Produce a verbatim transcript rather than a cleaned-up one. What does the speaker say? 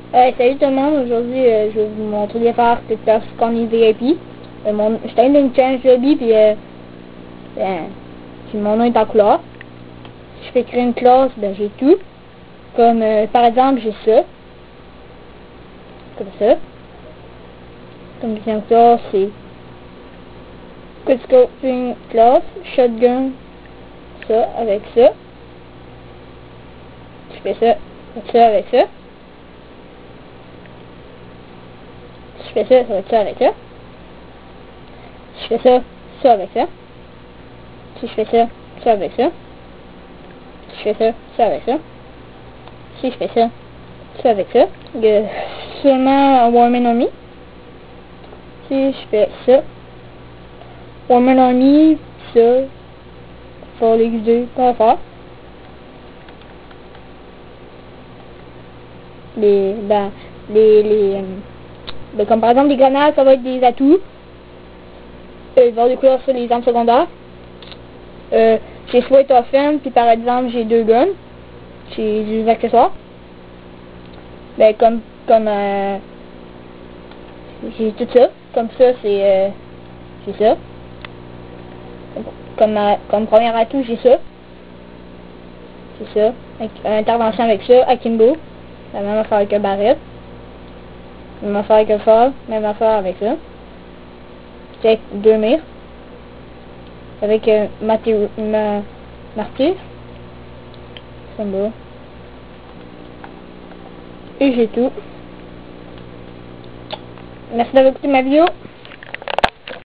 Euh, salut tout le monde, aujourd'hui euh, je vais vous montrer les faire que faire qu'on est V I P. Euh, mon, je t'ai une challenge lobby puis, euh, euh, puis mon nom est en couleur. Si je fais créer une classe, ben j'ai tout. Comme euh, par exemple j'ai ça. Comme ça. Comme deuxième classe c'est Quick Scoping class, Shotgun, ça avec ça. Je fais ça, ça avec ça. Je fais ça, ça va être ça avec ça. Je fais ça, ça avec ça. Si je fais ça, ça avec ça. Si je fais ça, ça avec ça. Si je fais ça, ça avec ça. Euh, seulement Warman Army. Si je fais ça, Warman Army, ça, pour les deux, qu'on va faire. Les, ben, les, les, euh, ben, comme par exemple les grenades, ça va être des atouts. Euh, il va y avoir des couleurs sur les armes secondaires. Euh, j'ai Sweat Offense, puis par exemple j'ai deux guns. J'ai des accessoires. Ben comme, comme, euh, j'ai tout ça. Comme ça, c'est, euh, c'est ça. Comme, euh, comme premier atout, j'ai ça. C'est ça. Avec, euh, intervention avec ça, Akimbo. La même affaire avec le barrette. Même affaire avec le phare. Même affaire avec ça. Avec deux mires. Avec euh, ma, ma martyr. C'est beau. Et j'ai tout. Merci d'avoir écouté ma vidéo.